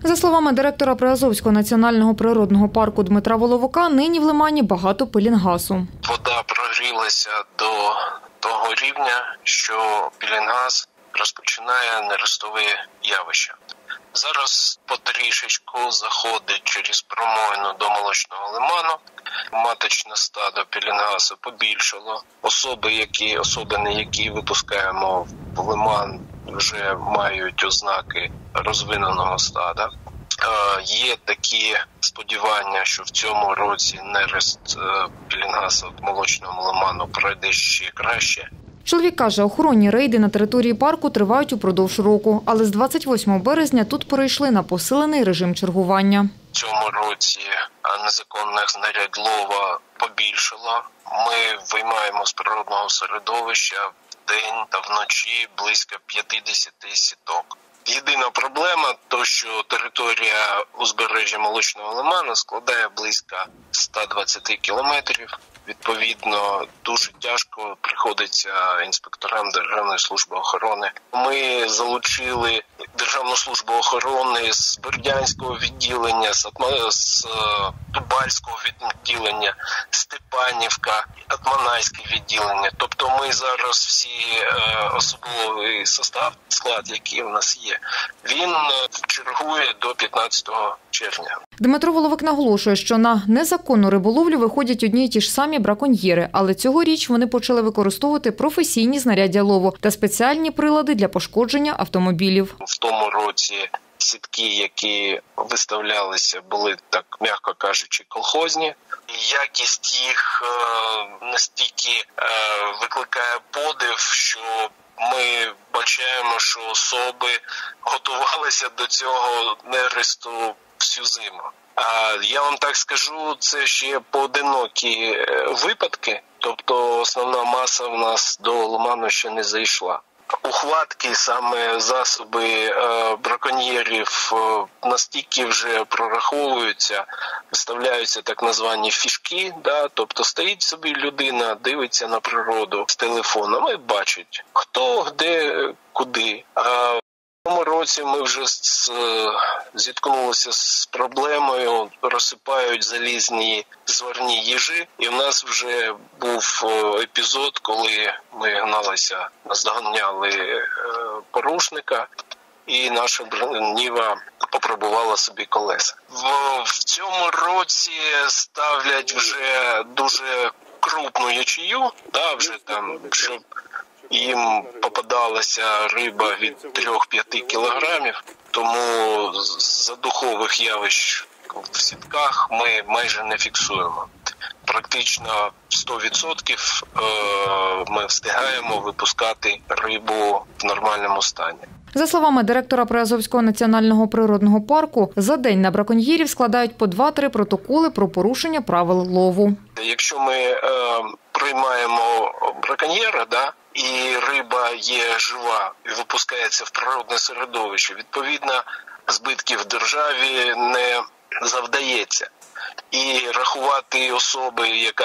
За словами директора Приазовського національного природного парку Дмитра Воловика, нині в лимані багато пелінгасу. Вода прогрілася до того рівня, що пелінгас розпочинає нерестові явища. Зараз потрішечку заходить через промоїну до молочного лиману. Маточне стадо пелінгасу побільшало. Особини, які випускаємо в лиман, вже мають ознаки розвиненого стада. Є такі сподівання, що в цьому році нерест пелінгасу в молочному лиману пройде ще краще. Чоловік каже, охоронні рейди на території парку тривають упродовж року, але з 28 березня тут перейшли на посилений режим чергування. В цьому році незаконних знарядь лова побільшало. Ми виймаємо з природного середовища вдень та вночі близько 50 сіток. Єдина проблема – то, що територія узбережжя молочного лиману складає близько 120 кілометрів. Відповідно, дуже тяжко приходиться інспекторам Державної служби охорони. Ми залучили Державну службу охорони з Бердянського відділення, з Тубальського відділення, Степанівка, Атманайське відділення. Тобто ми зараз всі особовий склад, який у нас є, він чергує до 15 червня. Дмитро Воловик наголошує, що на незаконну риболовлю виходять одні й ті ж самі браконьєри, але цьогоріч вони почали використовувати професійні знаряддя лову та спеціальні прилади для пошкодження автомобілів. В тому році сітки, які виставлялися, були, так м'яко кажучи, колхозні. Якість їх настільки викликає подив, що ми бачимо, що особи готувалися до цього нересту всю зиму. Я вам так скажу, це ще поодинокі випадки, тобто основна маса в нас до лиману ще не зайшла. Ухватки, саме засоби браконьєрів настільки вже прораховуються, виставляються так названі фішки, тобто стоїть собі людина, дивиться на природу з телефоном і бачить, хто, де, куди. В цьому році ми вже зіткнулися з проблемою, розсипають залізні зварні їжі, і в нас вже був епізод, коли ми гналися, наздоганяли порушника, і наша Ніва попробувала собі колеса. В цьому році ставлять вже дуже крупну ячею, вже там, щоб їм попадалася риба від 3-5 кілограмів, тому задухових явищ в сітках ми майже не фіксуємо. Практично 100% ми встигаємо випускати рибу в нормальному стані. За словами директора Приазовського національного природного парку, за день на браконьєрів складають по 2-3 протоколи про порушення правил лову. Якщо ми приймаємо браконьєра, і риба є жива і випускається в природне середовище, відповідно, збитків державі не завдається. І рахувати особи, яка,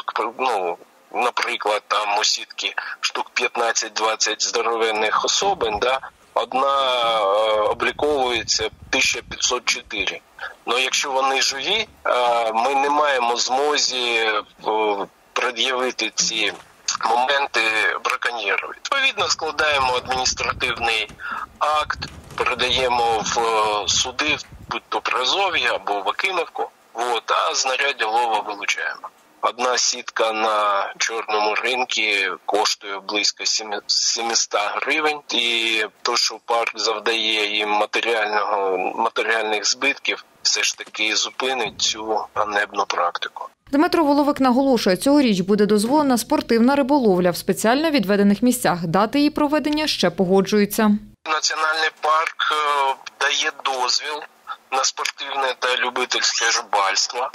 наприклад, там у сітки штук 15-20 здоровенних особин, одна обліковується 1504. Ну, якщо вони живі, ми не маємо змозі пред'явити ці моменти браконьєру. Відповідно, складаємо адміністративний акт, передаємо в суди, будь-то Приазов'я або в Акимівку, а знаряддя лову вилучаємо. Одна сітка на чорному ринку коштує близько 700 гривень. І те, що парк завдає їм матеріальних збитків, все ж таки зупинить цю ганебну практику. Дмитро Воловик наголошує, цьогоріч буде дозволена спортивна риболовля в спеціально відведених місцях. Дати її проведення ще погоджуються. Національний парк дає дозвіл на спортивне та любительське рибальство.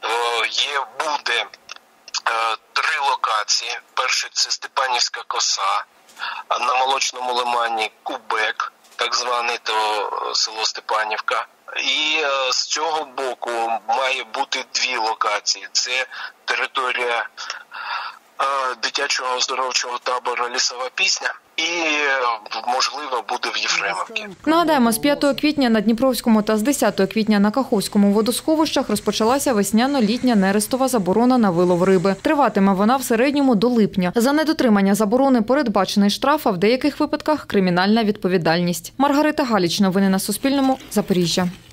Буде 3 локації. Перший – це Степанівська коса, на молочному лимані Кубек, так званий, то село Степанівка. І з цього боку має бути 2 локації. Це територія дитячого оздоровчого табору «Лісова пісня». і, можливо, буде в Єфремовці. Нагадаємо, з 5 квітня на Дніпровському та з 10 квітня на Каховському водосховищах розпочалася весняно-літня нерестова заборона на вилов риби. Триватиме вона в середньому до липня. За недотримання заборони передбачений штраф, а в деяких випадках – кримінальна відповідальність. Маргарита Галіч. Новини на Суспільному. Запоріжжя.